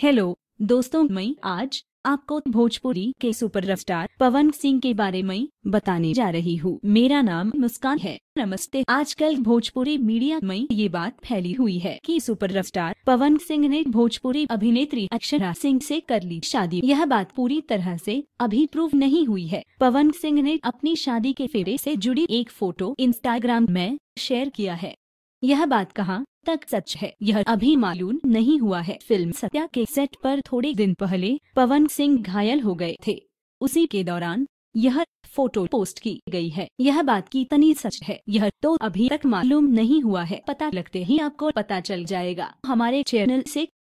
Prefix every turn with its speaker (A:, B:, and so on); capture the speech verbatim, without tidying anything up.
A: Hello दोस्तों, मैं आज आपको भोजपुरी के सुपरस्टार पवन सिंह के बारे में बताने जा रही हूँ। मेरा नाम मुस्कान है। नमस्ते। आजकल भोजपुरी मीडिया में ये बात फैली हुई है कि सुपरस्टार पवन सिंह ने भोजपुरी अभिनेत्री अक्षरा सिंह से कर ली शादी। यह बात पूरी तरह से अभी प्रूव नहीं हुई है। पवन सिंह ने अपनी शादी के फेरे से जुड़ी एक फोटो इंस्टाग्राम में शेयर किया है। यह बात कहाँ तक सच है, यह अभी मालूम नहीं हुआ है। फिल्म सत्या के सेट पर थोड़े दिन पहले पवन सिंह घायल हो गए थे। उसी के दौरान यह फोटो पोस्ट की गई है। यह बात कितनी सच है, यह तो अभी तक मालूम नहीं हुआ है। पता लगते ही आपको पता चल जाएगा। हमारे चैनल से